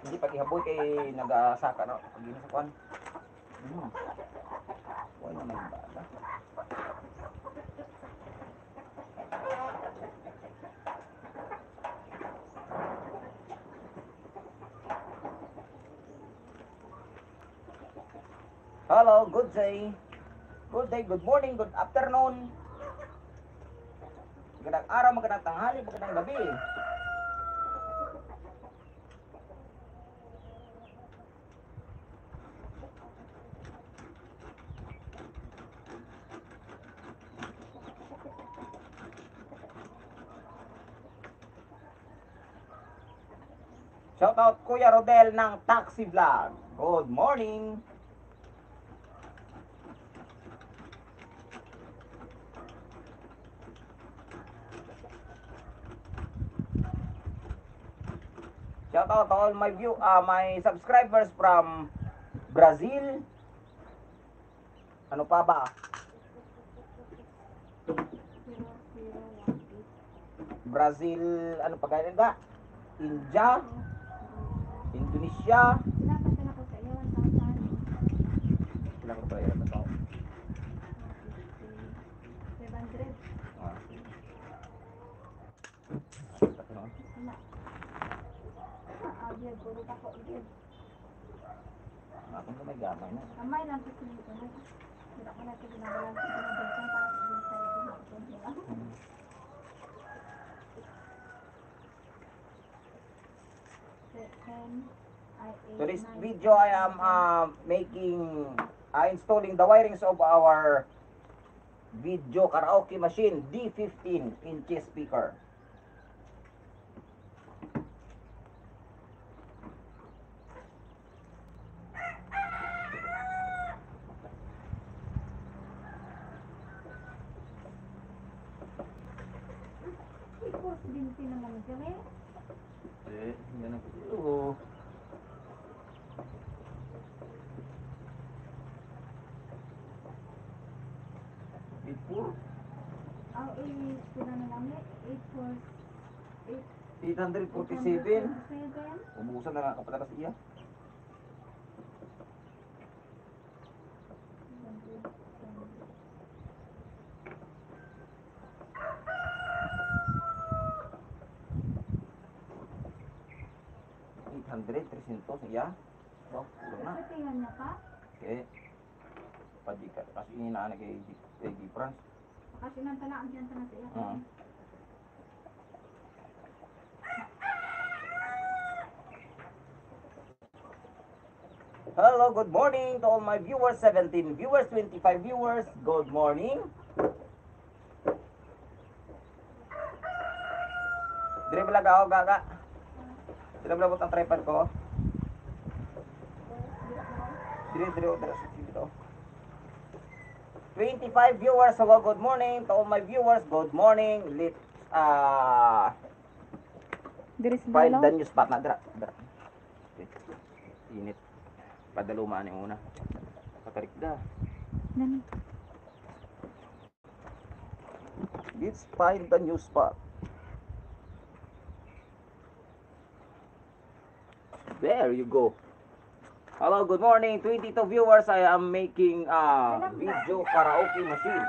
Hindi pag ihaboy kay nagasaka no. Pag sa kwan. Wala na may bala. Hello, good day. Good day, good morning, good afternoon. Magandang araw, magandang tanghali, magandang gabi. Shout out Kuya Rodel ng Taxi Vlog. Good morning. Shout out to all my subscribers from Brazil. Ano pa ba? Brazil, ano pa ganyan ba? India, Indonesia. Ilang ko pala yan ito? 700. Agad, puro tako agad. Ako na may gamay na. Kamay lang po sinito na. Hindi ko na ito ginagalan sa pinabagyan para sa ibang tayo pinakapon nila. To this video, I am installing the wirings of our video karaoke machine D15 inches speaker. Ipos binti naman kami. Hindi na ko. Ang sila na lang 847. Umusan na nga kapatakas iya. $800, 300 iya. So, ulo na. Tingnan niya ka? Okay. Padika. Kasi inaan na kay France. Kasi nantalaan dyan sa nasa iya. Hello, good morning to all my viewers, 17 viewers, 25 viewers. Good morning. Dire vlog ako, gaga. Dire vlog ang tripod ko. Dire dito. 25 viewers, hello, good morning to all my viewers. Good morning. Let's find the new spot na dira. Init. Padalumaan yung una. Patarikda. Let's find the new spot. There you go. Hello, good morning. 22 viewers. I am making a video karaoke machine.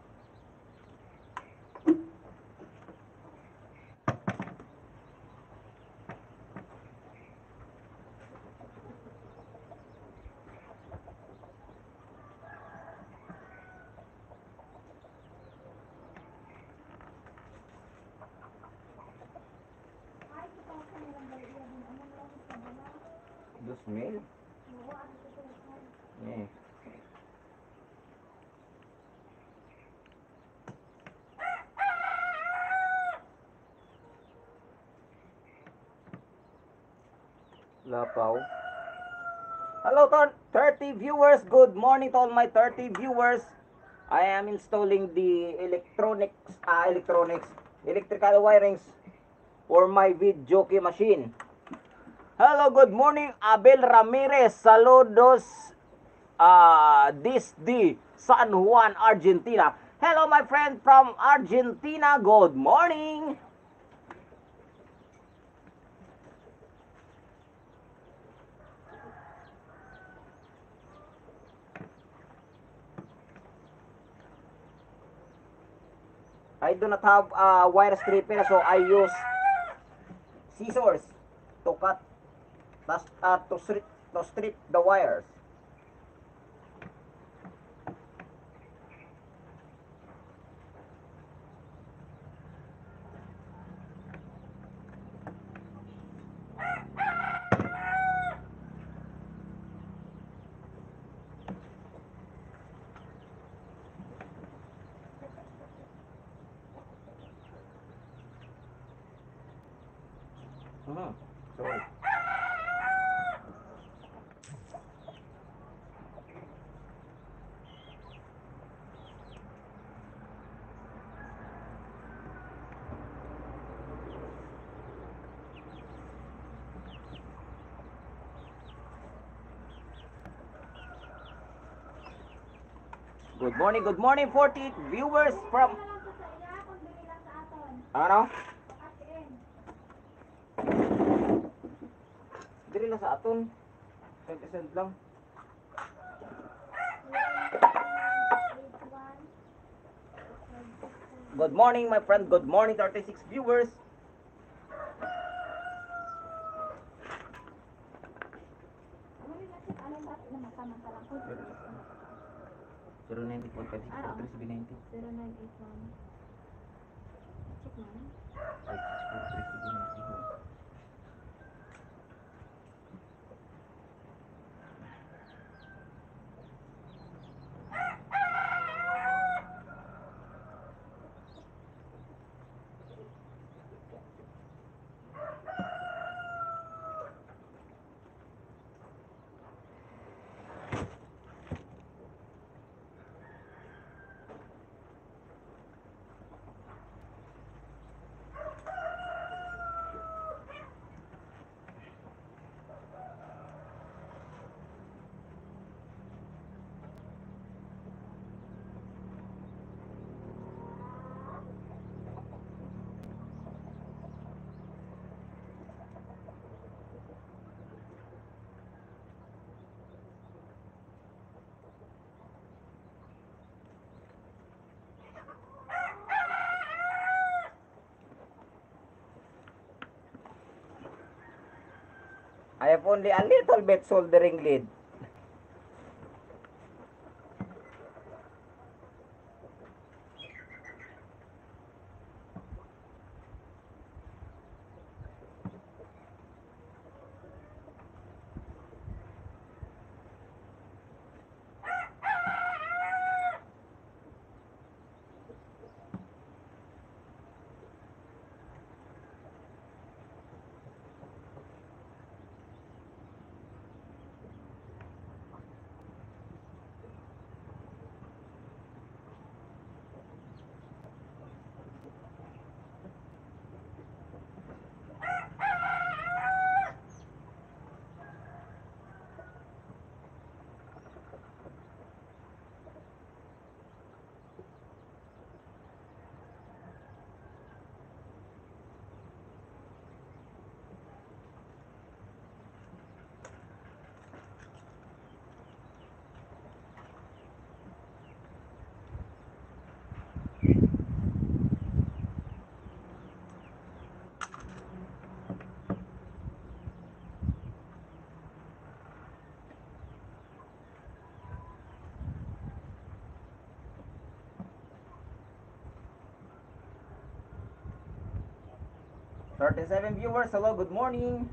The smell? Yeah. Lapaw. Hello, 30 viewers. Good morning to all my 30 viewers. I am installing the electrical wirings for my video machine. Hello, good morning, Abel Ramirez. Saludos desde San Juan, Argentina. Hello, my friend from Argentina. Good morning. I do not have a wire stripper, so I use scissors to cut, to strip the wires. Sorry. Good morning 40 viewers from ano? Diri lang sa aton. 20% lang. Good morning my friend. Good morning 36 viewers. Zero 90.5 390. 0981. Check mo. 564 I have only a little bit soldering lead. Thirty-seven viewers, hello, good morning.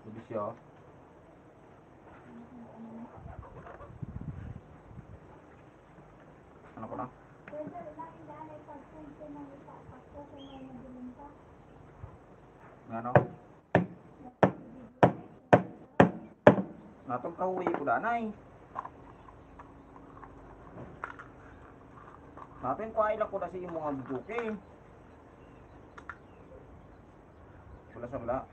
Pwede siya. Ano ko na? Pwede rin lang daan ay pag-punto ng ipapakto kung may nabiling pa. Ano? Natong kauwi ko danay. Natin ko ay lang ko na si mga buduki. Wala sa wala.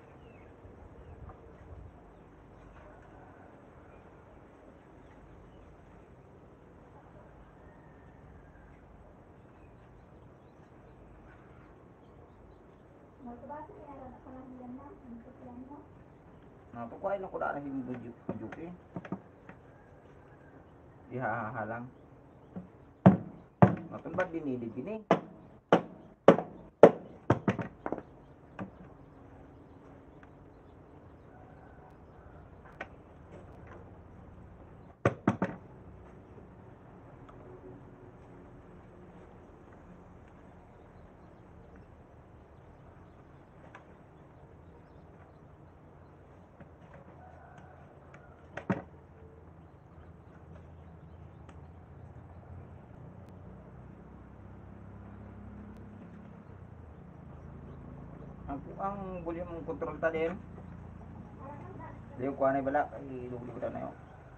Magkabasa kaya rin ako lang yan lang. Ang tutulan mo. Natong ko ay lang ko na si mga buduki. Ihahalang. Natong ba dinilid gini? Ang volume control ta din. Diyo ko anay bala, ilugli ko na yun.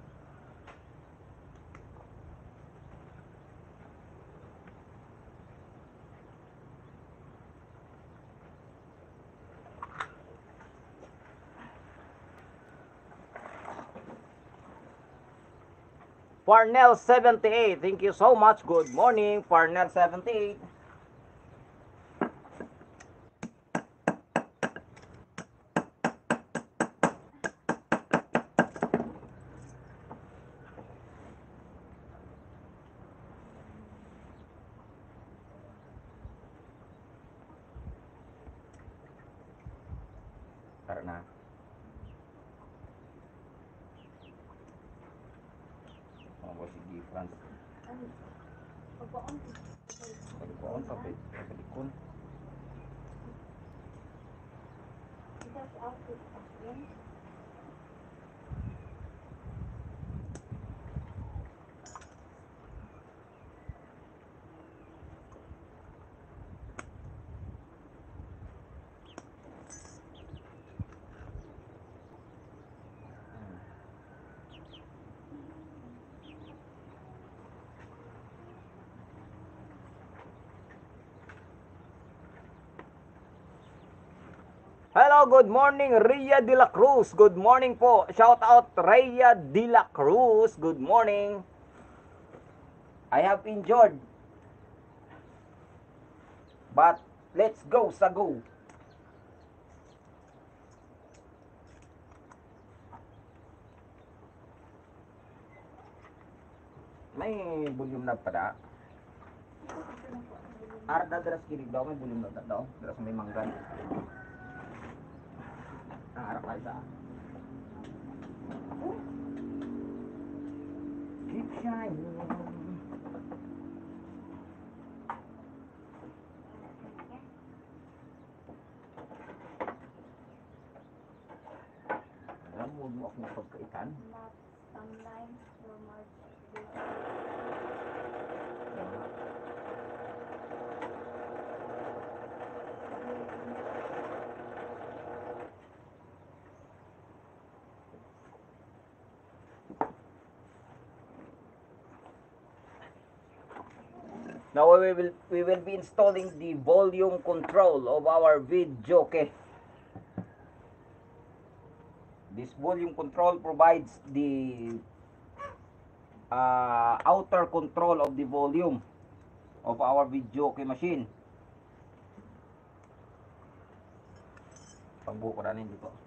Parnell 78, thank you so much. Good morning, Parnell 78. Karena oh, sige, France. Pagpaon. Pagkuhan, papalikon. Ito si outfit pa. Yan. Hello, good morning, Rhea de la Cruz. Good morning po. Shout out, Rhea de la Cruz. Good morning. I have enjoyed. But let's go sa go. May volume na pada. Arda deras kiri daw may volume na daw. Deras may manggan. Harap kayo sa keep shining. Alam mo ako ng pagkaitan. Not timelines for March. Now we will be installing the volume control of our video. Okay. This volume control provides the outer control of the volume of our video machine. Pagbuko na rin dito.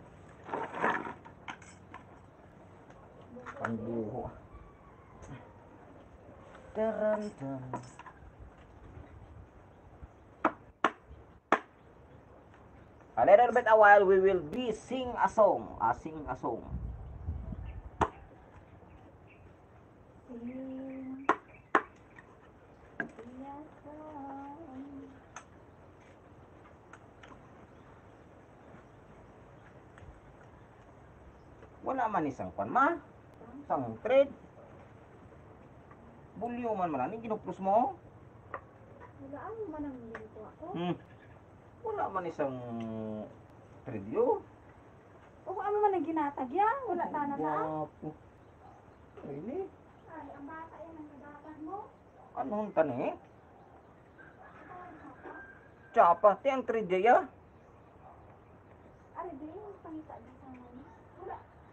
Pagbuko. Tarantan. A little bit a while we will be sing a song. Sing a song. Wala man isang pan ma. Isang trade. Bulyo man man. Anong ginuplus mo? Wala ang manang nilito ako. Wala man isang trade yun. O kung ano man ang ginatag yan, wala tana na. Wapo. Really? Ay, ang bata yan ang nagatag mo. Anong tani? Tsapa. Ti ang trade ya. Ari, di yung pangita di sa mga. Wala.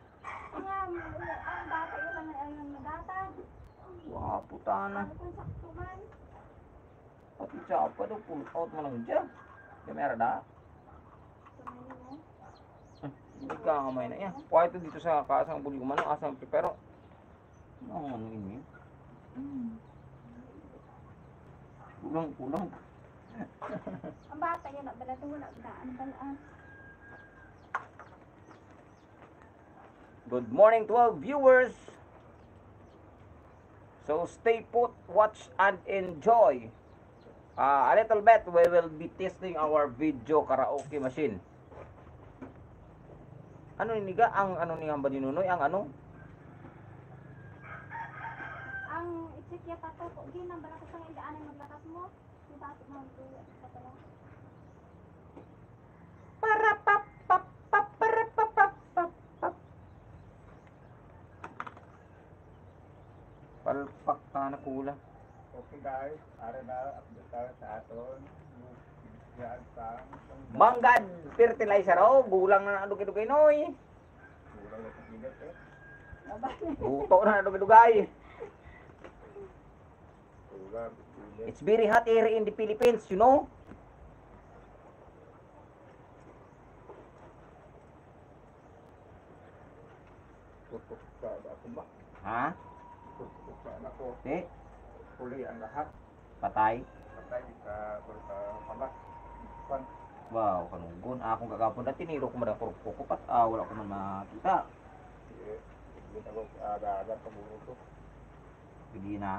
Ang bata yan ang nagatag. Wapo tana. Ano kung sakto man. Pati tsapa daw. Pull out mo lang dyan. Kamera da. Tumayo mo. Hindi ka kamay na yan. Kuha ito dito sa kasang bulyo man. Asang pero. Ano ini? Kulang. Ang bata yan, wala ito wala daan balaan. Good morning to all viewers. So stay put, watch and enjoy. A little bit we will be testing our video karaoke machine. Ano niga ang ano ni Hamba ni Nunoy ang ano? Ang itsikya pa to, kung ginang bala ko sa indaan ang maglakas mo, yung bato mo ang tuwa sa pala. Para pap pap pap para pap pap pap pap. Palpak na kulang. Okay guys, ara na update tayo sa aton. Yan sa Manggad fertilizer oh, gulang na dugay-dugay noy. kulang na tigilat eh. Buto na dugay-dugay. Kulang tigilat. It's very hot here in the Philippines, you know. Tutok sa ako ba? Ha? Tutok sa anak ko. Eh, Huli ang lahat. patay. Patay sa palas. Pan. Wow, kanunggon. Akong kagapon na tiniro ko man ko pat. Wala ko man makita. Hindi ako aga-aga pamuro to. Hindi na.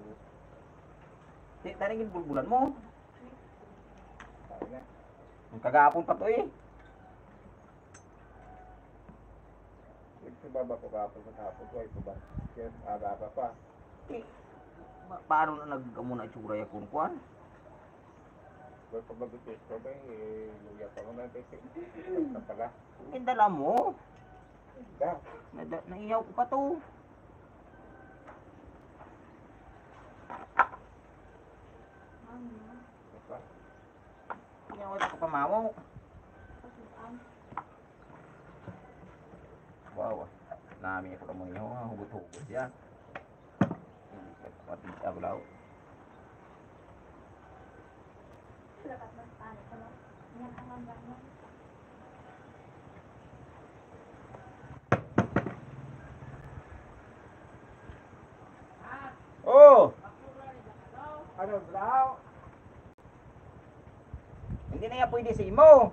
Taningin bulbulan mo. Sabi na. Ang kagapon pa to eh. Ito baba ko kapag matapos ko. Ito ba? Kaya aga-aga pa. Eh, paano na nag-amuna itsura ya kuan? Pag pagbagutis ko ba, luya pa mo na ito. Ito pala. Indala mo. Da. Naiyaw ko pa to. Ito pa. Iyaw ito ka pamawaw. Wow. Nami ako mo niyo, hugot-hugot yan. Pati ablaw. Lakat ng tani ko lang. Yan ang hanggang mo. Oh! Ano, Blau? Hindi na yan pwede sa imo.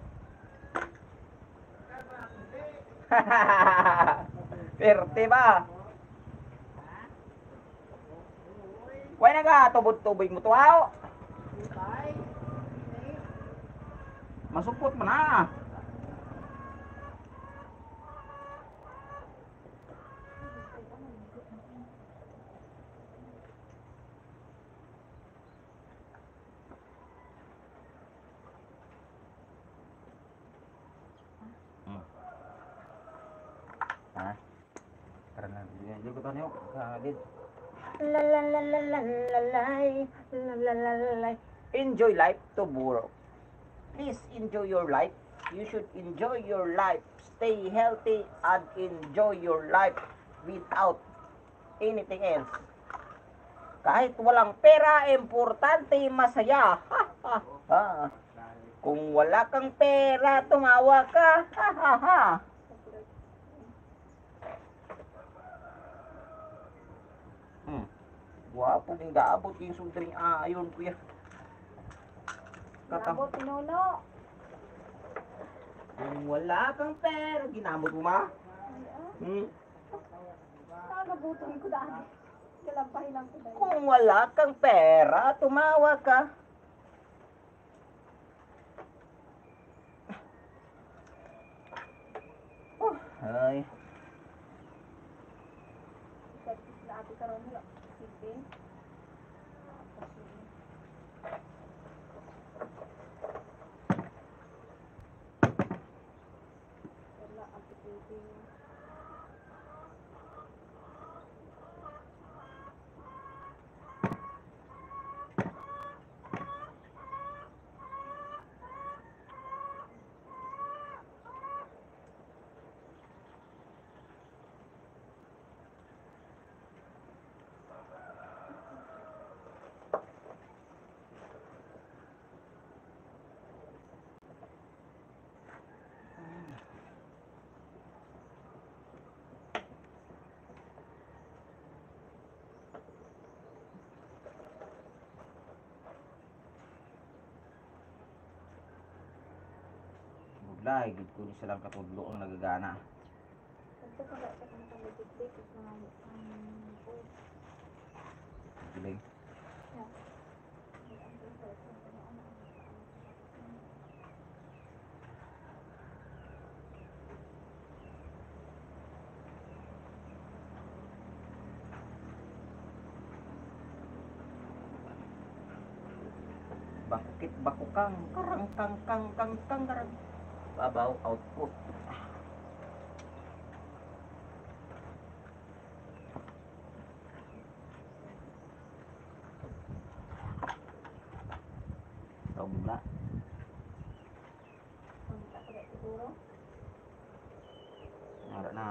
Perte ba? Kuya na ka, tubod-tubig mo to aw. Masupot mo na. Ha? Tara na, dito ko tayo. Enjoy life to borrow. Please enjoy your life. You should enjoy your life. Stay healthy and enjoy your life without anything else. Kahit walang pera, importante masaya. Ha, ha, ha. Kung wala kang pera, tumawa ka. Ha, ha, ha. Wapo din gaabot yung sundring ayon kuya. Nabot pinuno. Kung wala kang pera, ginamot mo ma? Nagabuton ko daan. Kalampahin lang ko dahil. Kung wala kang pera, tumawa ka. Oh, ay. karon wala sipin. Tapos yun. Wala ang sipin. Budlay, gid ko ni silang katudlo ang nagagana. Ito pala sa kung pag-date is mga food. Galing. Yeah. Bakit bakukang karang kang karang. Babaw output. Tobla. Kung hindi ako dahil siguro. Nara na.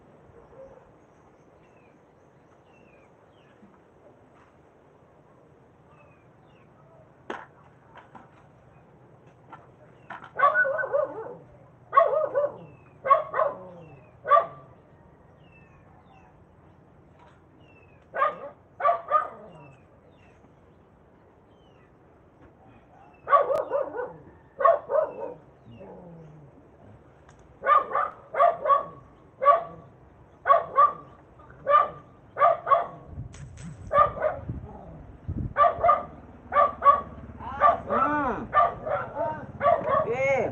Eh.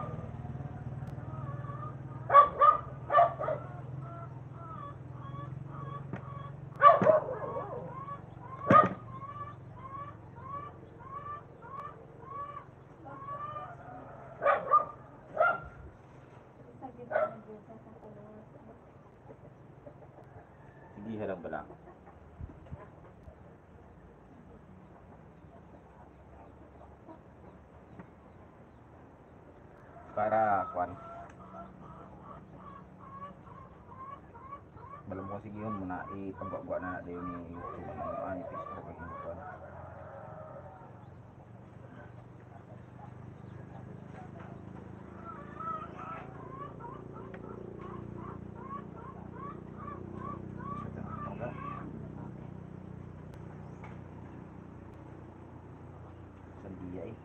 Sa gitna ng busa sa kulot. Sige halang bala. Para kwan. Balam mo sige yun muna ipagwagwa na natin ni YouTube ni Facebook at yung kwan. Sandiya eh.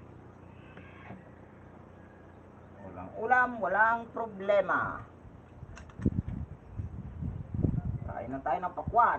Walang ulam, walang problema. Kain na tayo ng pakwan.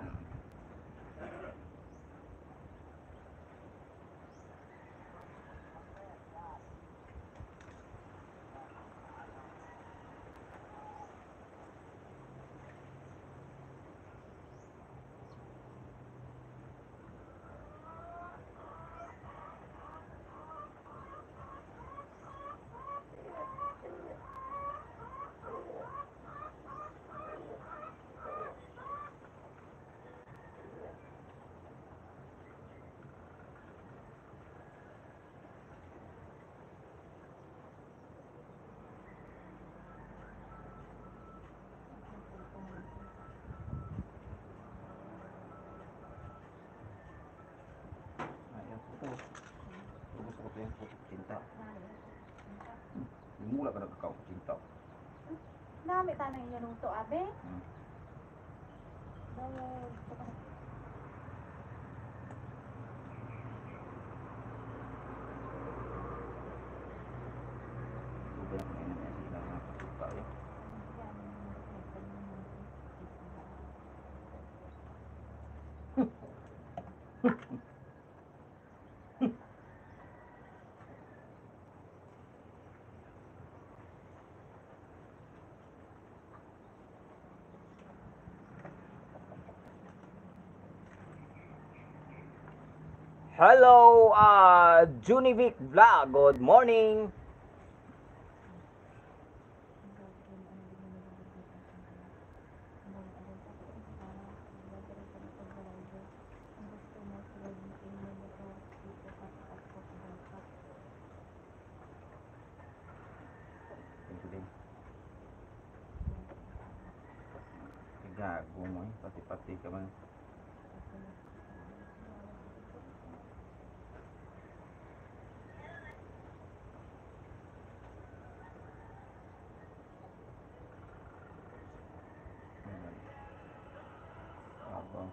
Ayan po ito. Gusto ko ito yung putok cinta. Mula ka nagkakaw sa cinta. Nami tanong inyo nung to, abe. Hmm. Dawag. Sudah na yun na sila mga pasuka yun. Hello, Junivic Vlog. Good morning. Gago mo eh, pati-pati ka man. Abang.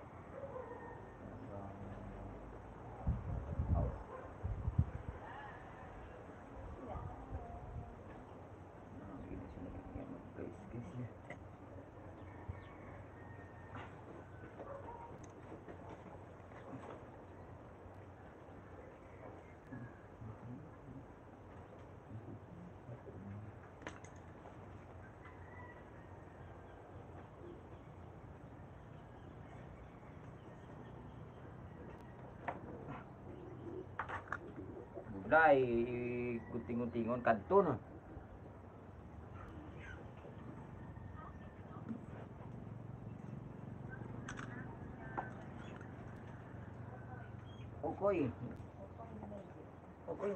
Buday, gunting-guntingon kadto no. Okoy. Okoy,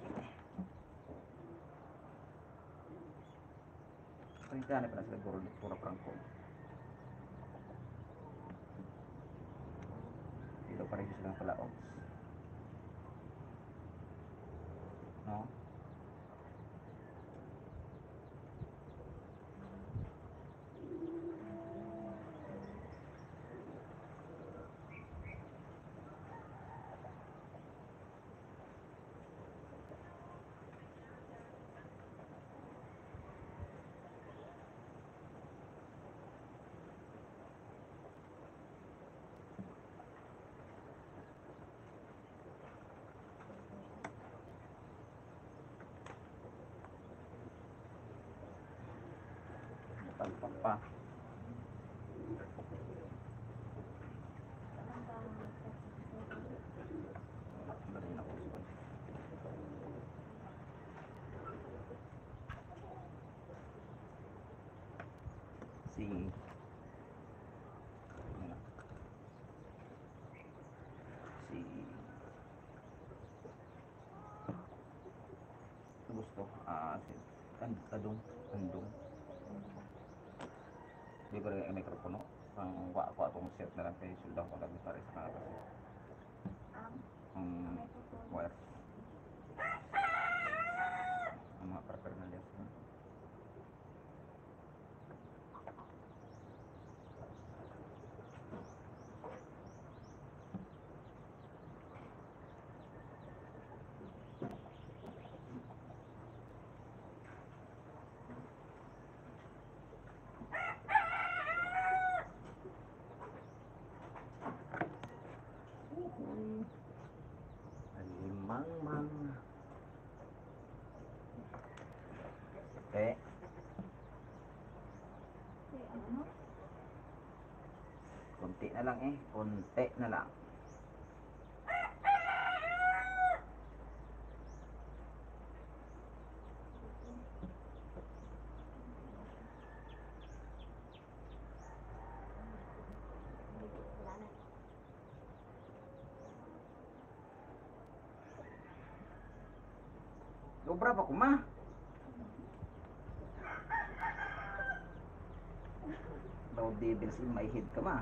Pagkana pa na sila puro prangko. Dito pa rin silang palaox. No? Palpak pa. Dali na ko. Si gusto si Andong di ko rin mikropono ang wa atong set na lang kay sudah ko lang para sa kanila ang wire ang mga paraphernalia Mang konti na lang konti na lang. Sobra pa ko ma. Daw devils in my head ka ma.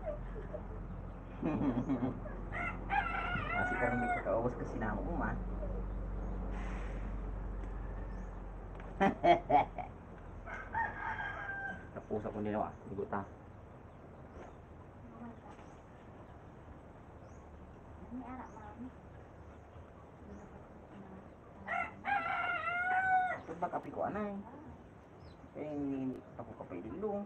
Masih karang may kakaubos kasi namo ko ma. Tapos ako nila wa, igo ta. Ini anak mami. Ito ba kapi ko anay? Hindi ako kapay dilo.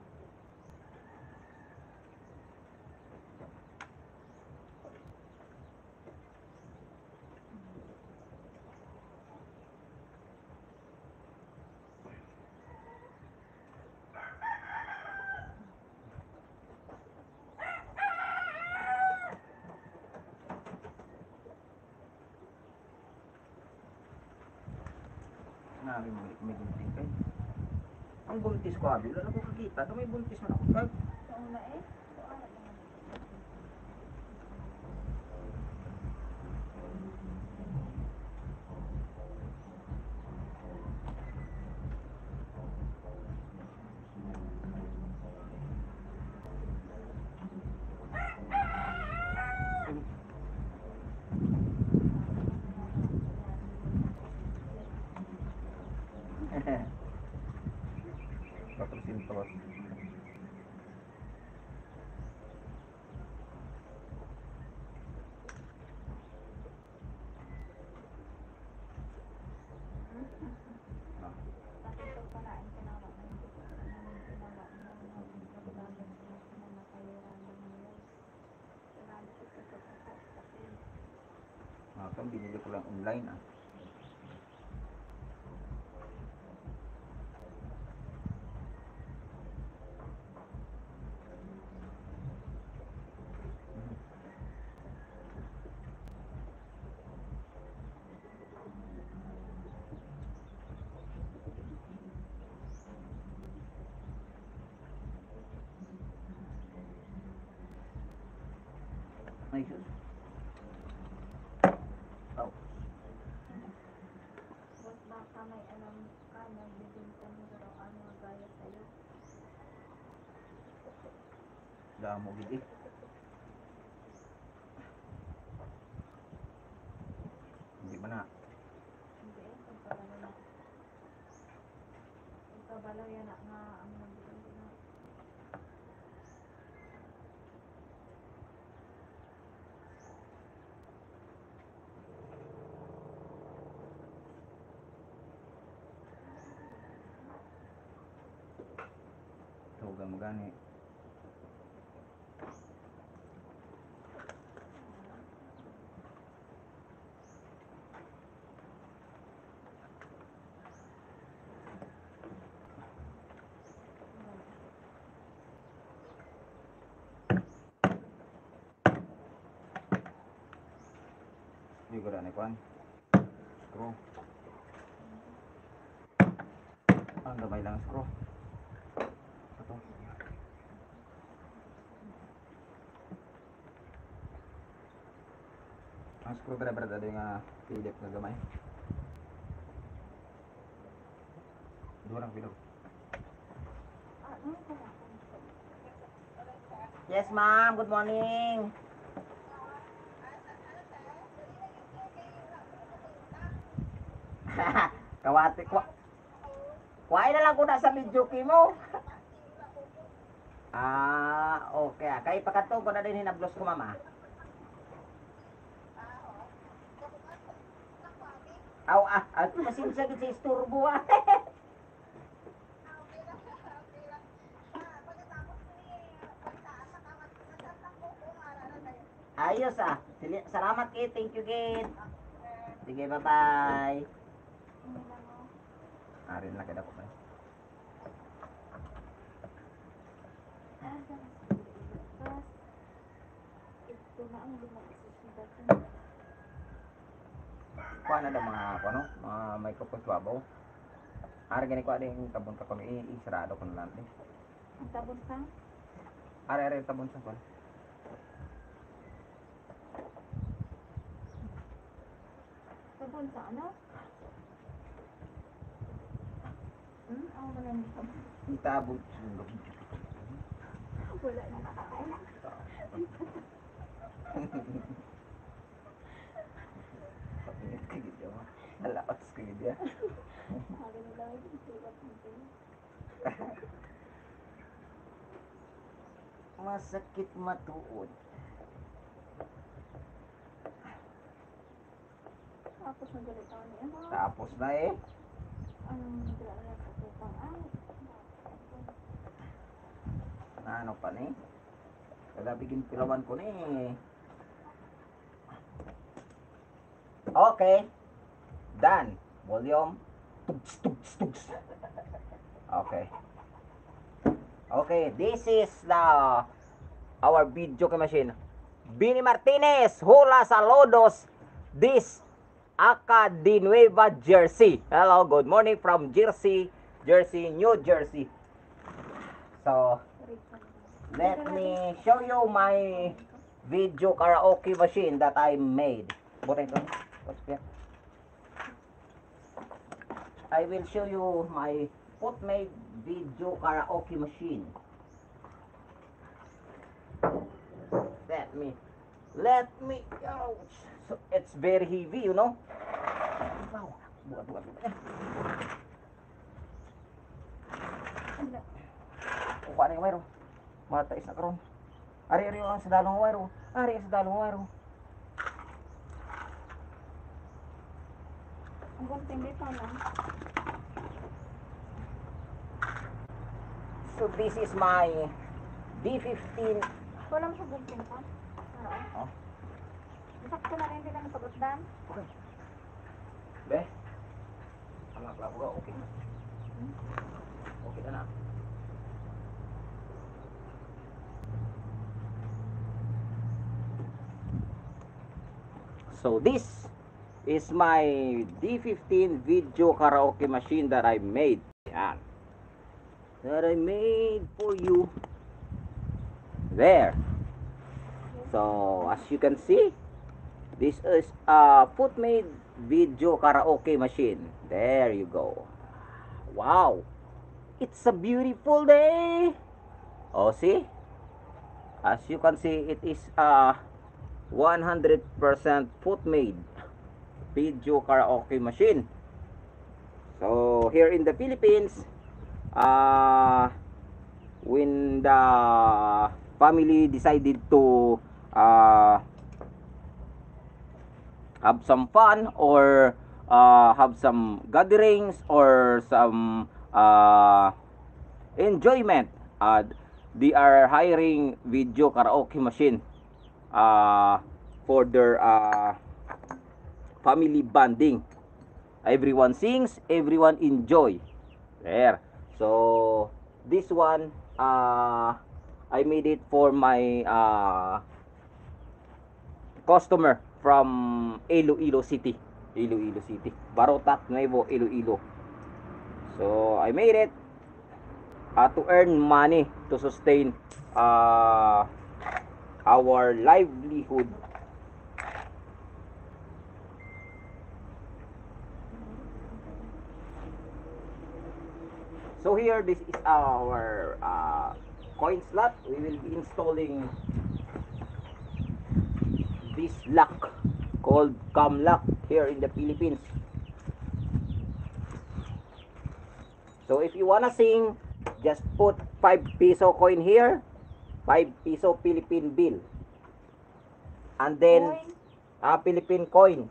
Sabi mo, may buntis eh. Ang buntis ko, abi, wala na ko kakita. Ito may buntis man ako. Kag, Sa una eh. So, ano naman. patrocinador. Bakit ito pala ang tinawa ng tinawa ng nagbago na nakayuran ng ngayon. Kailangan ko ito kasi Kan binili ko lang online ah. Ay, sus. Oh. Mas baka may alam ka na bibinta mo daw ang mga gaya sa'yo. Damo gid eh. Hindi man na. Hindi eh, pagkabalo na. Pagkabalo yan na nga ang nabibinta na. Tugan mo gani. Hindi ko rin ikuan. Screw. Ang gamay lang screw. Ito. Ang screwdriver dali nga Philip nga gamay. Durang bilog. Yes, ma'am. Good morning. Kawate ko. Kuhain na lang ko na sa video mo. Okay. Kay pakatong ko na din hinablos ko, mama. Masinsa gid sa isturbo ah. Ayos ah. Salamat kid. Thank you kid. Sige, bye-bye. Arin lang kada ko ba. Ito na ang lumagsusunod. Kuha na daw mga may kapos babaw. Ari gani ko ading tabon ka kung isarado ko na lang eh. Ang tabon ka? Ari tabon sa kon. Tabon sa ano? Ako na lang ito. Itabon. Wala na nakakain. Alakas kayo dia. Sabi nila, isulat nito. Masakit matuod. Tapos magalit ako niya. Tapos na eh. Ang nagdala niya sa kupang ay. Ano pa ni? Kada bigin pilawan ko ni. Okay. Done. Volume. Tugs. Okay. Okay, this is our video machine. Bini Martinez, hula sa lodos. This Acadi Nueva, Jersey. Hello, good morning from Jersey, New Jersey. So, let me show you my video karaoke machine that I made. I will show you my foot-made video karaoke machine. Let me, ouch. So it's very heavy, you know. Wow. Buat. Kuha na yung wire. Matais na karon. Ari lang sa dalong wire. Ari sa dalong wire. Ang gunting dito lang. So this is my D15. Wala mo sa gunting pa? Oo. Oh. Sakto na rin din ang pag-utdan. Okay. Be. Anak lang ko, okay. Okay na na. So this is my D15 video karaoke machine that I made. Yan. That I made for you. There. So as you can see, this is a foot-made video karaoke machine. There you go. Wow. It's a beautiful day. Oh, see? As you can see, it is a 100% foot-made video karaoke machine. So here in the Philippines, when the family decided to have some fun or have some gatherings or some enjoyment, they are hiring video karaoke machine for their family bonding. Everyone sings, everyone enjoy. There. So this one, I made it for my customer from Iloilo City. Barotac, Nuevo, Iloilo. So I made it to earn money to sustain our livelihood. So here, this is our coin slot. We will be installing this lock called cam lock here in the Philippines. So if you wanna sing, just put 5 peso coin here, 5 peso Philippine bill, and then Philippine coin.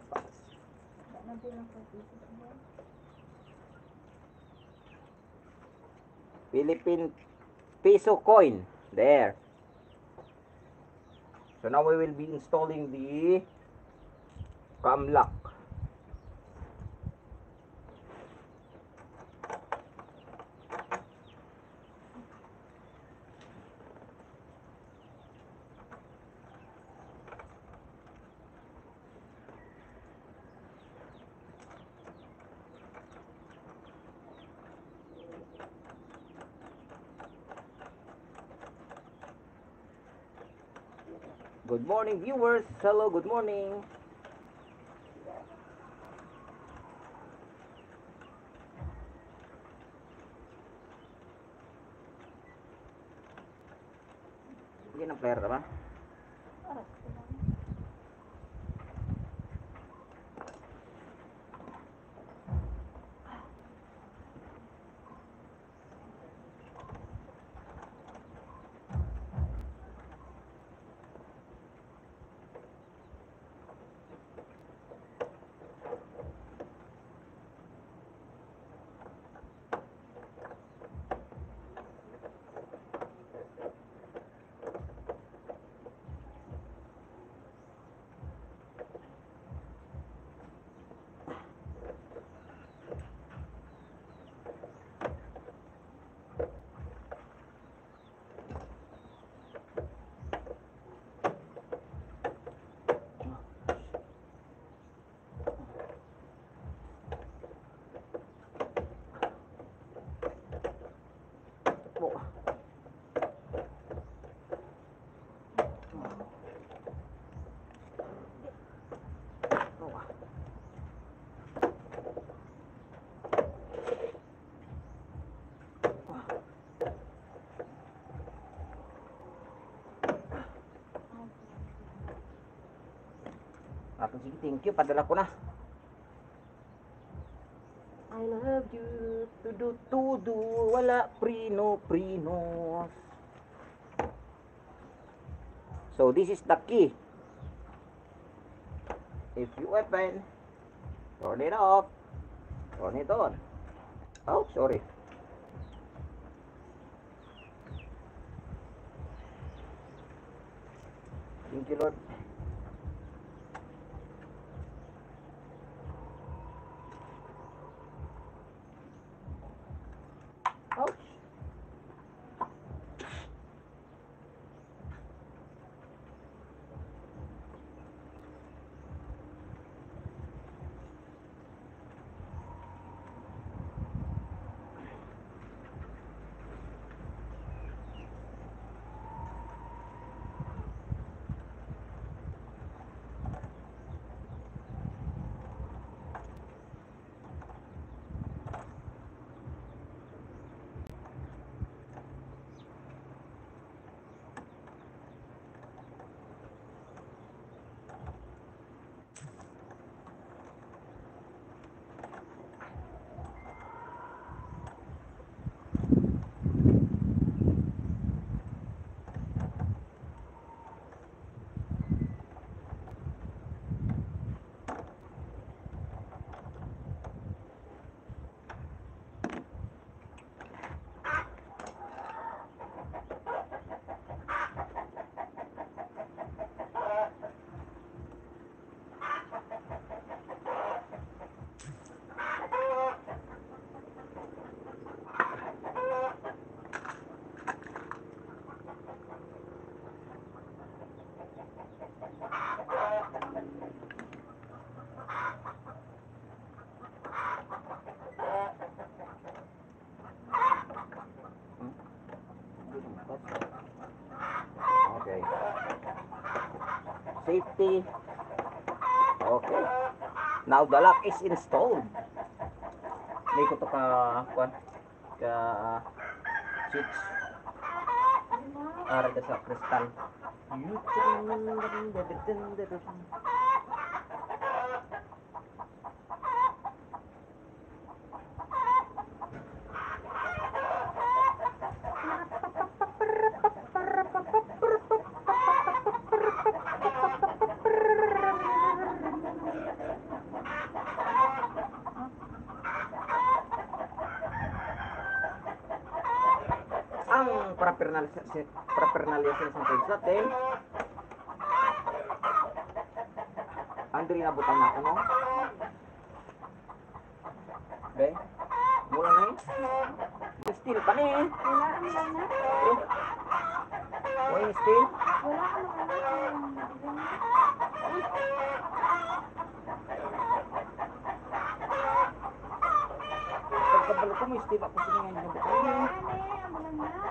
Philippine peso coin there. So now we will be installing the cam lock. Good morning, viewers. Hello, good morning. Hindi na player ba? Sige, thank you. Padala ko na. I love you. Tudu. Wala prino. So, this is the key. If you open, turn it off. Turn it on. Oh, sorry. Thank you, Lord. Ouch. Okay. Safety. Okay. Now the lock is installed. Hindi ko to ka switch. Ara ka sa kristal. Ang paraphernalia sa natin. Andri nabutan na ako, no? Okay? Mula na eh. Still pa na eh. Wala ang lana. Why still? Wala ang lana. Pagkabalo ko, may still ako sa mga nabutan. Wala ang lana.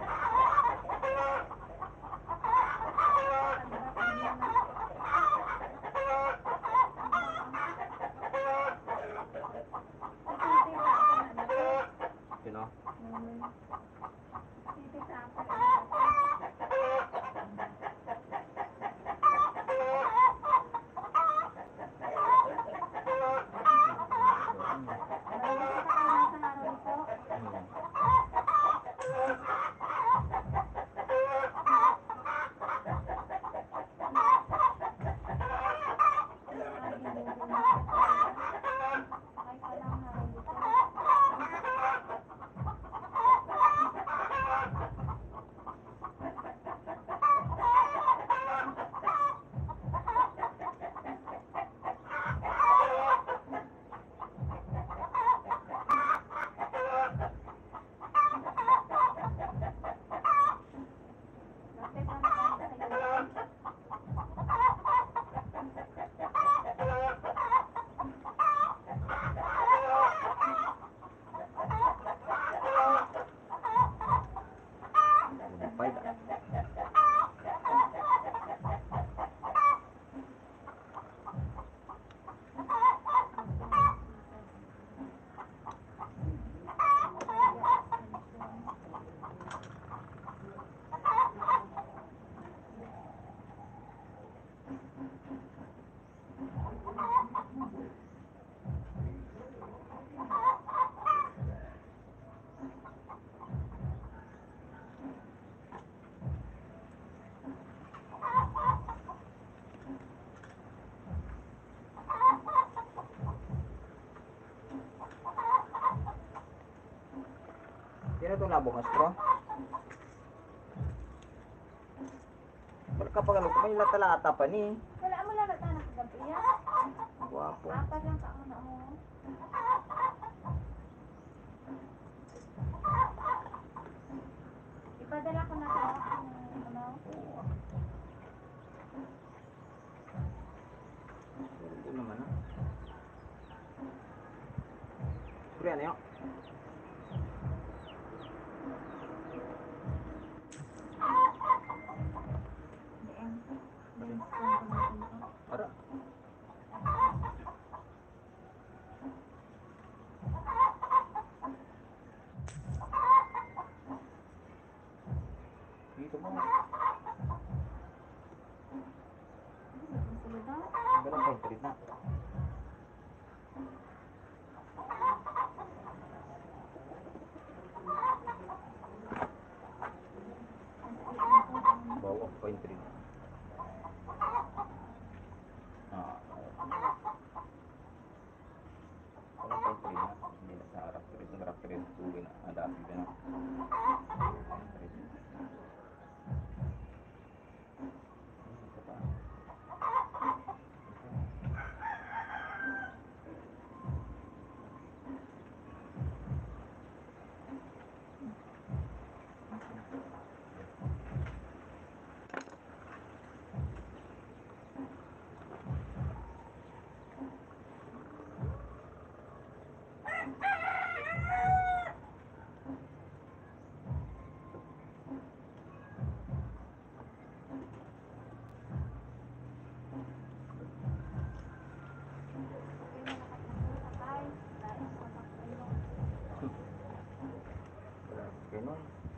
You know? Sino itong nabong astro? Wala ka pa ganun. May latalata pa ni. Wala mo lang nagtanak sa gabi yan. Guwapo. Apat lang ka ano mo. Ipadala ko na sa ano. Hindi naman ah. Sure yan yun. DM. DM ko natin ito. Ara. Dito mo. Ang sulod na. Ganun pa yung trip na. Bawa pa yung trip. Ah. Wala pa yung trip na. Hindi na sa harap trip. Ang harap trip. Tuwi na. Adami ka na. Trip. Ito pa. Ganun.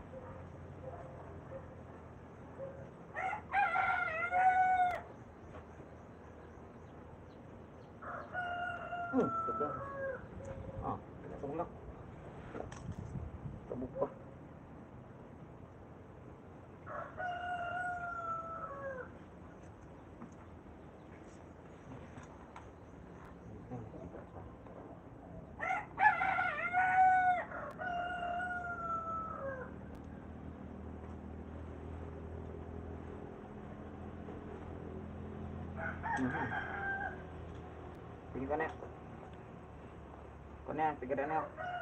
Betul. Ah, tunggu. Terbuka. Sige ka na. Kung na, sige na.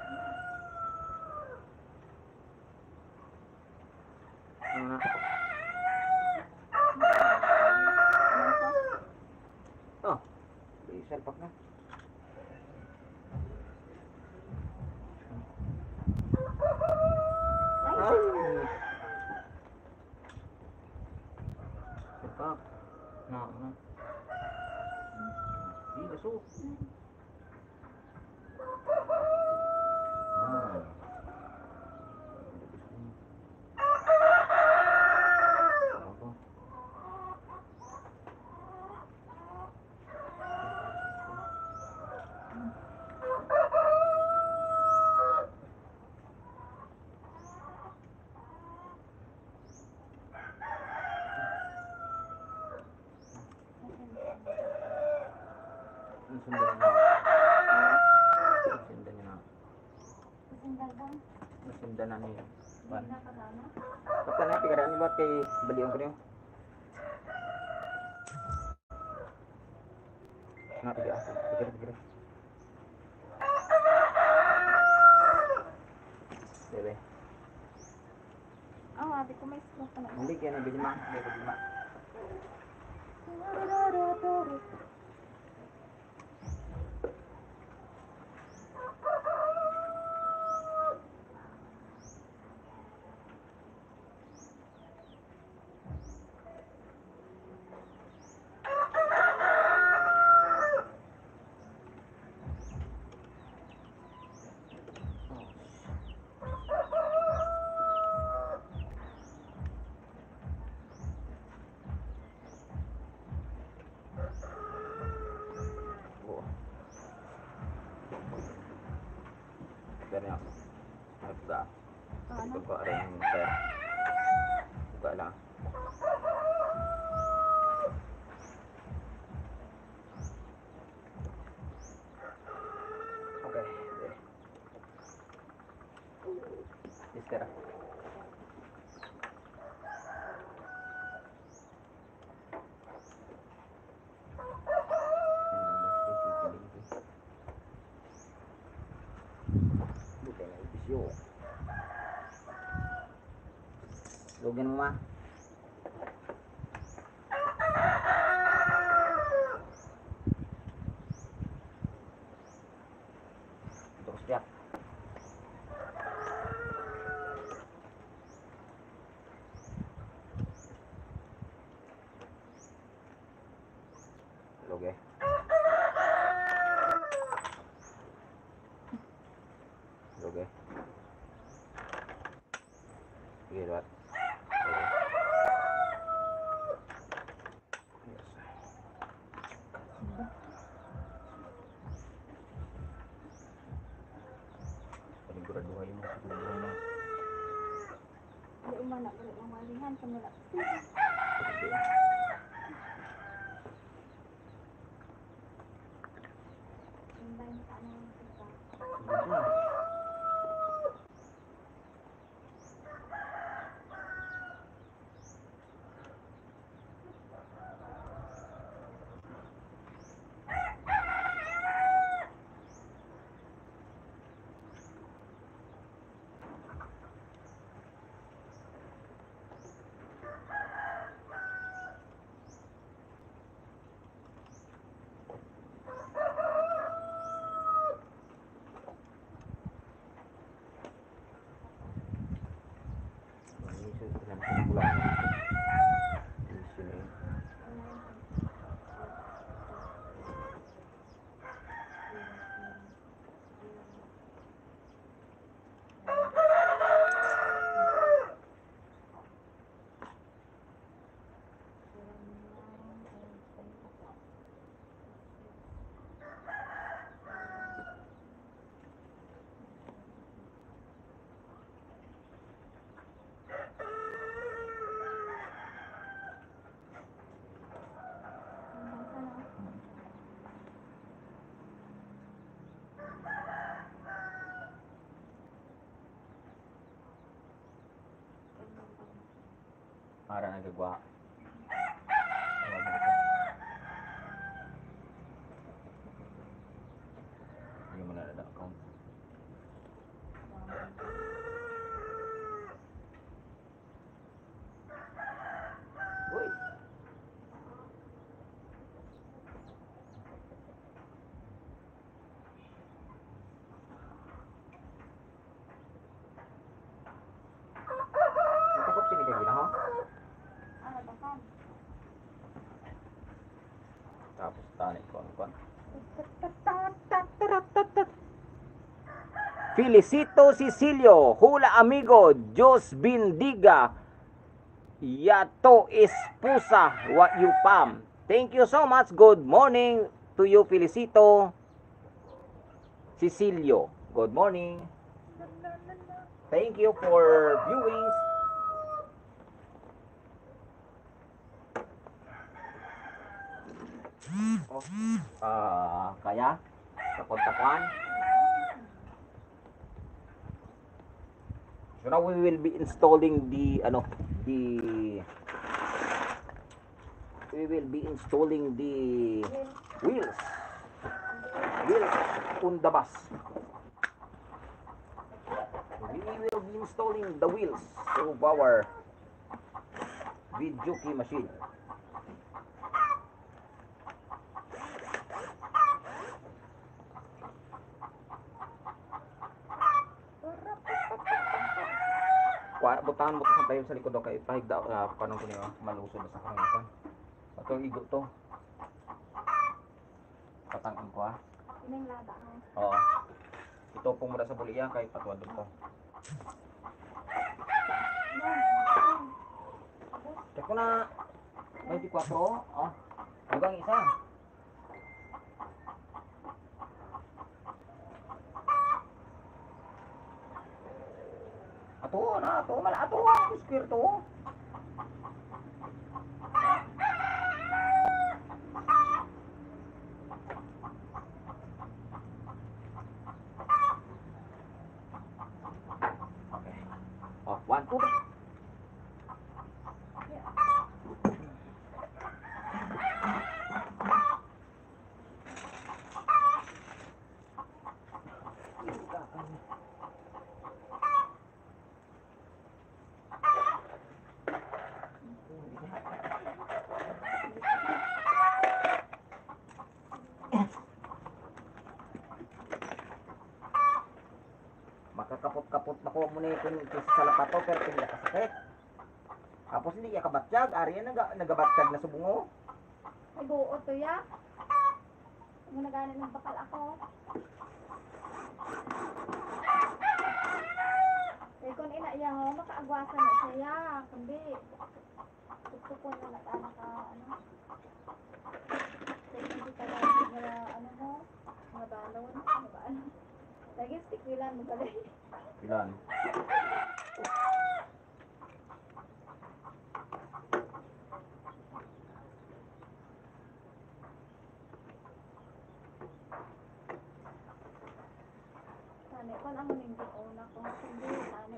Ano na? Oh, diesel pak na. Ay! Sepak. Nah, nah. Ih, masuk. Nah. Apa? Sundan na. Sundan na. Sundan na niya. Ban. Basta na pikiran ni buat kay baliong ko niyo. Na pikir. Bebe. Oh, abi ko may stroke na. Hindi kaya na bilima. Ganyan. Buka. Buka rin yung pera. Buka lang. Okay. tira. Bukan lagi pisyo. Lugin mo ma. Terus siap. Oke. Oke. Gitu, Pak. Siguraduhin mo. Hindi umana ko ng malingan kanila. Hintayin sa ano kita. Para nagagawa. Hindi mo na account. Uy! Cukup sini kayak gini, ha? Ano ba kan? Tapos tanik kon. Felicito Cecilio, hula amigo, Diyos bendiga, yato esposa, what you pam. Thank you so much. Good morning to you, Felicito Cecilio. Good morning. Thank you for viewings. Kaya sa kontakuan. So now we will be installing the we will be installing the wheels on the bus. We will be installing the wheels of our Videoke machine. Butahan mo sa tayo sa likod kay pahigda paano ko niyo malusod sa kahangitan. Ato igo to. Patangin ko ha. Ining lada ha. Oo. Ito pong mula sa buliya kay patuwad ko. Check ko na 24. Oh. Hanggang isa. Ato, malato ang square to. Okay. One, two, three. Makakapot-kapot na ko muna yung sa lapato pero hindi kasakit. Tapos hindi ka kabatsyag, ariya nagabatsyag na subungo. Ay, buo to ya. Muna ganin ng bakal ako. Eh, kung ina iya ho, makaagwasan na siya. Kundi, gusto ko na nag-ano ka, ano. Kung hindi ka na, ano mo, mga balon, mga balon. Lagi stick wilan mo galing. Ilan? Sani, kung ang muling una ko, hindi, sani,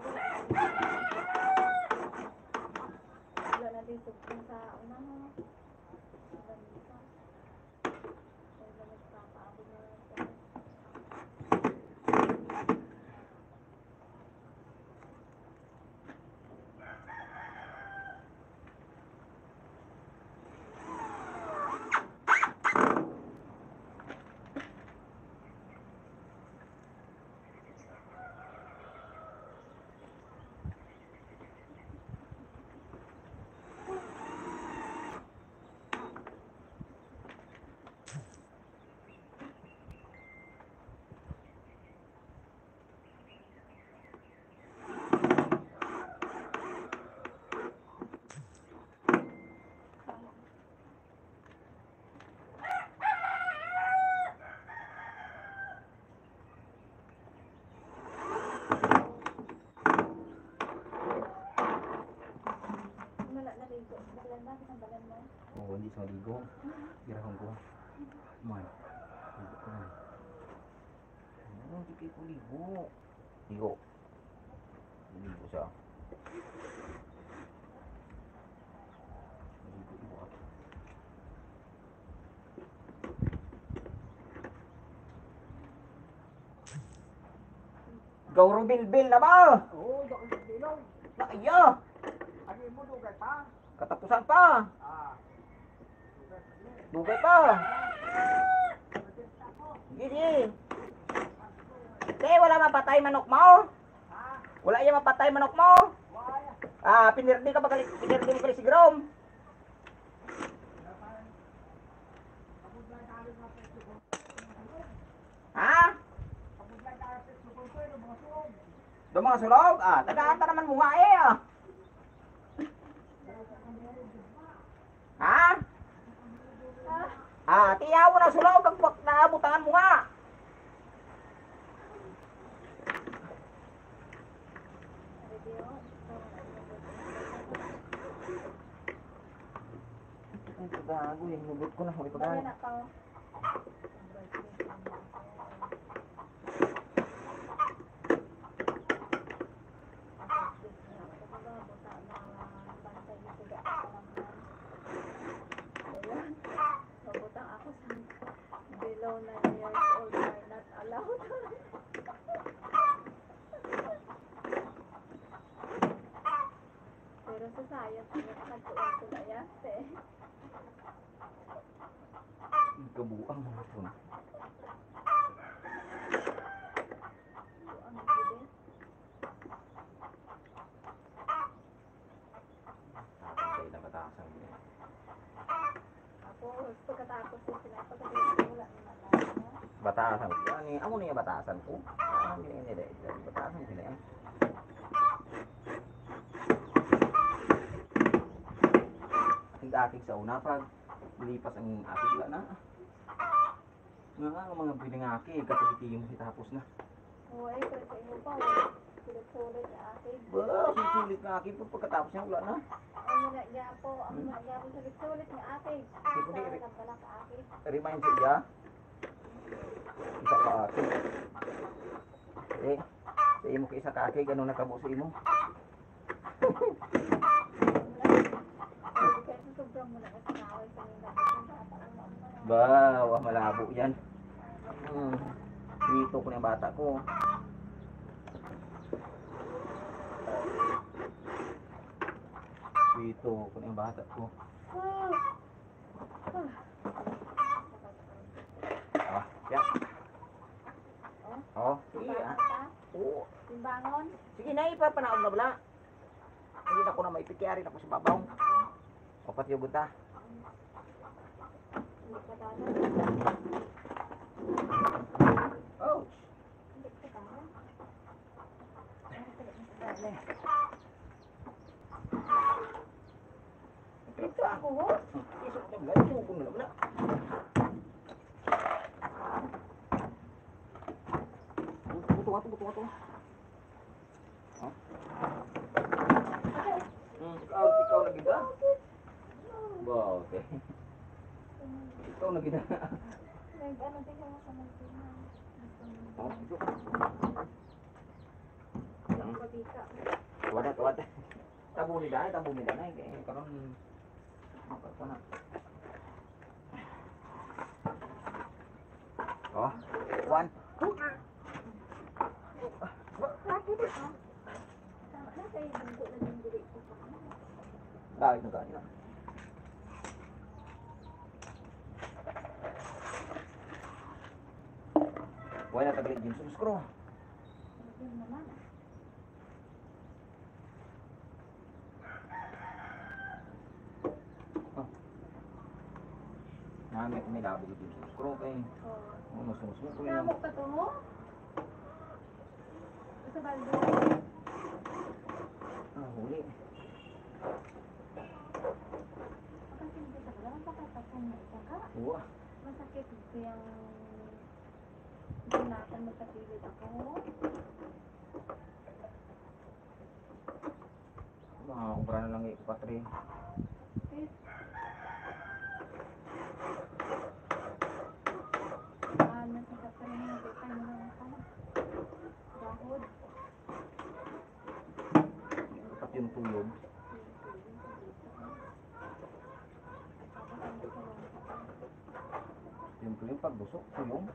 wala na dito sa una mo. Wala dito. Wala nagpapaabo na ito. Wala na dito. Balan ba? Isang balan mo? Oo, hindi sa maligo. Girahon ko. Man. Ligo ko man. Ano, hindi kayo ko ligo. Ligo. Ligo siya. Ligo ako. Gauro bilbil na ba? Oo, doon sa bilog. Na iya. Ano mo dugay pa? Katapusan pa. Ah. Dugay pa. Gini. Te, wala mapatay manok mo? Wala iya mapatay manok mo? Ah, pinirdi ka ba pinirdi mo kali si Grom? Ha? Do mga sulog? Ah, tagaan ta naman mga ah. Ha? Ah, tiyaw na sulog kag naabutangan mo nga. Ay, gago yung nugot ko na. Huwag Balan pagkain. na pa. Mabutang ako sa below 9 years old are not allowed. Pero sa science, nagtuon ko na yan, eh. Kabuang mga po na. Ang gilid. Tatay na batasan. Tapos, pagkatapos ko sila, pagkatapos wala na matalo. Batasan. Ano amo na yung batasan ko? Ano yung nila? Batasan sila eh. Ating sa una pag lipas ang ating wala na. Nga mga binangaki kapag yung hitapos na. Oo, eh, pero sa inyo pa, wala. Sulit-sulit sa akin. Ba, susulit na akin po pagkatapos niya wala na. Ang muna niya po, ang muna niya po sulit-sulit ng akin. Hindi ko Sa di- nagpala sa akin. Remind siya. Isa ka akin. Eh, sa imo ka isa ka akin, gano'n nakabo sa imo. Ikaw muna kasi naway sa mga bata. Ba, wah malabo yan. Dito ko na yung bata ko. Dito ko na yung bata ko. Ah, ya. Oh, sige ah. Oo. Timbangon. Sige na, ipapanaog na bala. Hindi na ako na maipikyari na ako sa babaw. Opat yung guta. Hindi ka dala. Ouch! Hindi ka dala. Ito ako ho. Isok na bala, isok na bala. Buto. Oh. Ikaw lagi ba? Ba, okay. Ikaw lagi na. Nag-ano din ako sa magpina. Oh, isok. Kabika. Wadat. Tabu ni Danay. Karon apa na? Oh, one. Dahil na ganyan. Wala na tagalig yung screw. May labog yung screw kay. Mas ko yun. Namo ka to mo? Sa balde. Huli. Kasi hindi ka lang pakatapon na ito ka. Uwa. Masakit ito yung ginatan mo sa pilit ako. Makakubra na lang yung patri. Sis. Masakit pa rin yung kita nyo lang ako. Dahod. Dapat yung tulog. Yung pagbusok, tulong.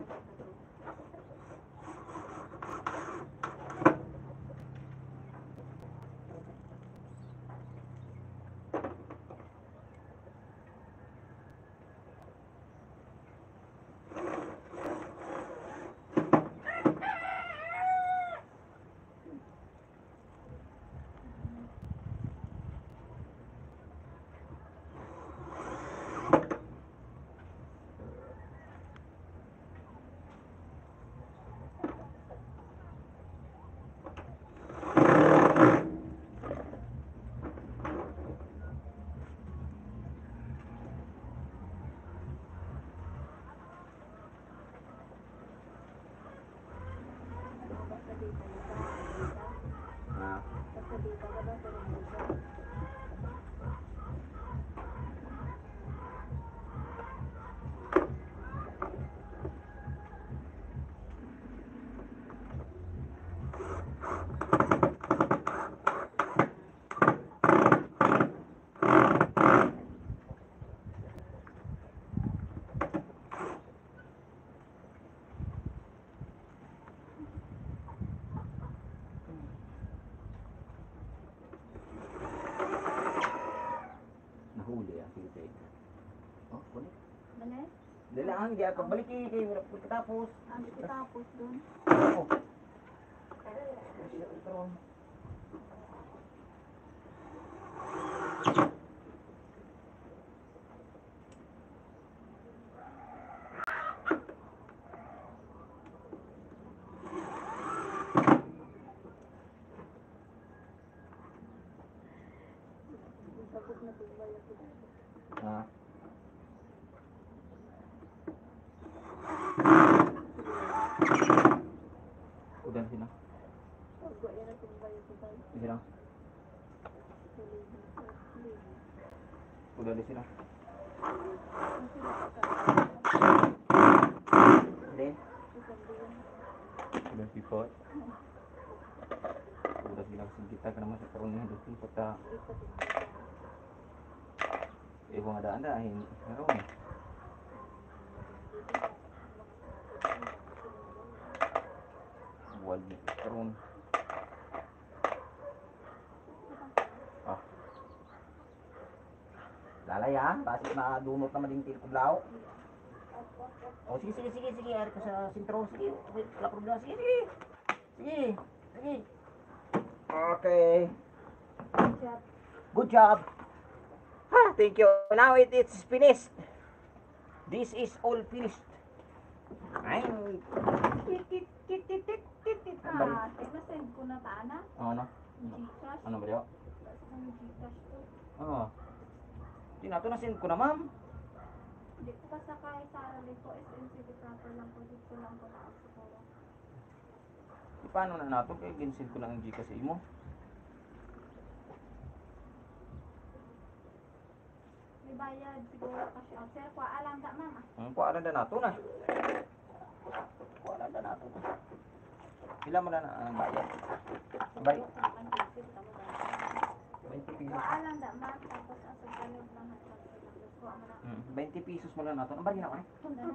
Nahuli ang pilipig. Oh, kulit. Balik? Dalaang diya, pagbalik kayo pagkatapos. Ang tapos dun. Oh. Tapos na tumbay ako. Ah. Udah sini. Pagwa yan ang tumbay ako. Di sini. Udah di sini. Then. Udah sipot. Udah bilang kita karena masih perunnya dulu kota. Eh, kung ada-ada, hindi. Meron. Buwal di. Meron. Ah. Lalay ha, kasi madunot naman din tilkudlaw. Oh, sige, sige, sige, sige. Ari ko sa sintro. Sige, wait, wala problema. Sige, sige. Sige, sige. Okay. Chat. Good job. Ah, thank you. Now it's finished. This is all finished. Ay, Titit, titit, titit, titit. Ah, na-send ko na ta na. ano? Gcash. Ano ba yun? Kasi ng Gcash to. Oo. Di na ito na-send ko na, ma'am. Hindi ko kasakay sa arali ko. SNCD proper lang po. Dito lang po na siguro. Paano na nato? Kaya ginsend ko na ang Gcash sa imo. May bayad siguro cash out. Sir, kuha lang ka ma'am. Kuha na nato na. Kuha na nato na. Ilan mo na ang bayad? Bay? 20 pesos. Kuha lang da ma'am. Tapos ang pagkalog lang hatag. Kuha mo na. 20 pesos mo lang nato. Ang bagay na ko eh.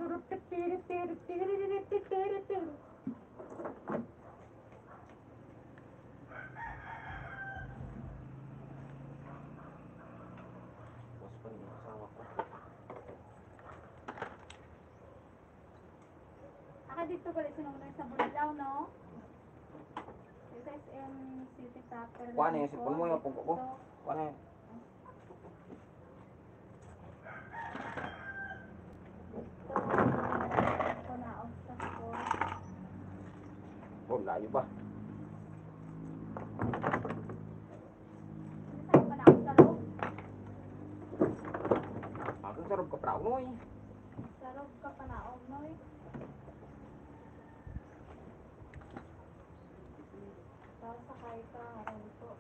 Boss pa rin yung asawa ko. Aka dito galit sinunod sa Bulaw, no? Ito SM City proper. Kuha na yung sipon mo yung pungko ko. Kuha na yun. Ito na off sa school. Oh, layo ba? Saan pa na off sa loob? Ang sarap ka pra unoy. Sa loob ka pa na off, no? Tapos sakay ka, harang po.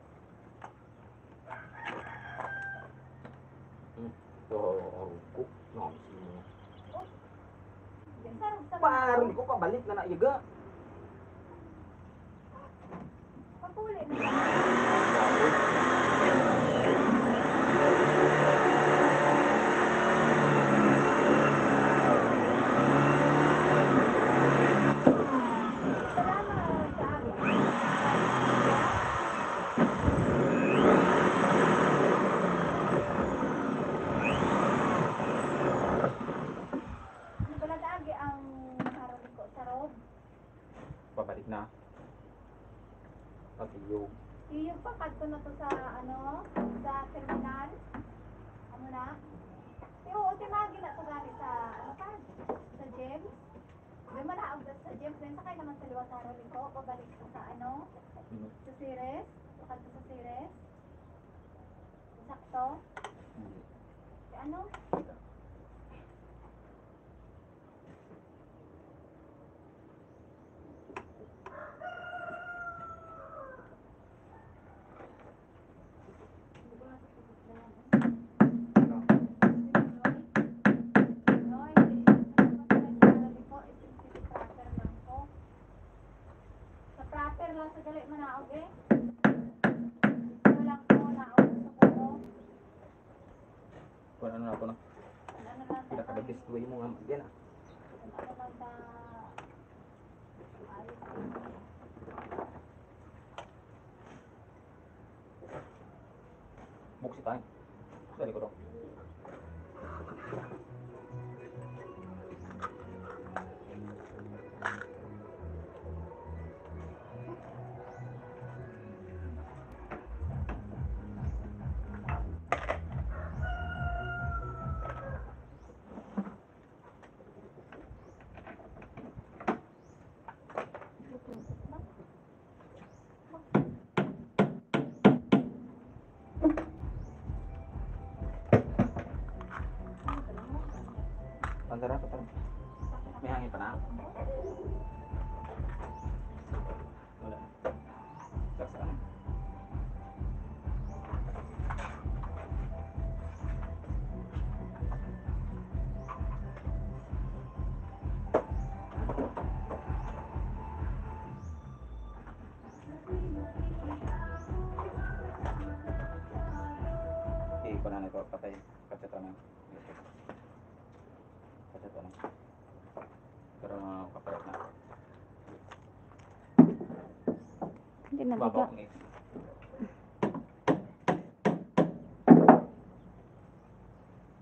Oh, ko. No, sino. Sarap sa Paron ko pabalik na naiga. Pagpuli na. Salamat sa Di ba nag-agi ang harap ko sa road? Pabalik na. Pag-iyog. Yung pakad ko na to sa ano, sa terminal. Ano na? Oo, timagi na to gani sa ano pa? Sa James. Di man naog sa James din sakay naman sa liwat sa rolling ko, pabalik ko sa ano, sa Ceres. Pakad ko sa Ceres. Sakto. Si ano? Hindi ko nasasabot na yan. Noy, sa proper lang sa dali manaog eh. Ito lang po naog sa kuko. Kung ano na ako na. Ano lang Pila ka the best way mo nga magyan ah. ano lang ta ayos din. Buksi tayo. Dali ko daw. Pantara, pantara. May hangin pa na. Wala. Saksa na. Okay, iko na ito. Patay. nabiga. Babaw ni.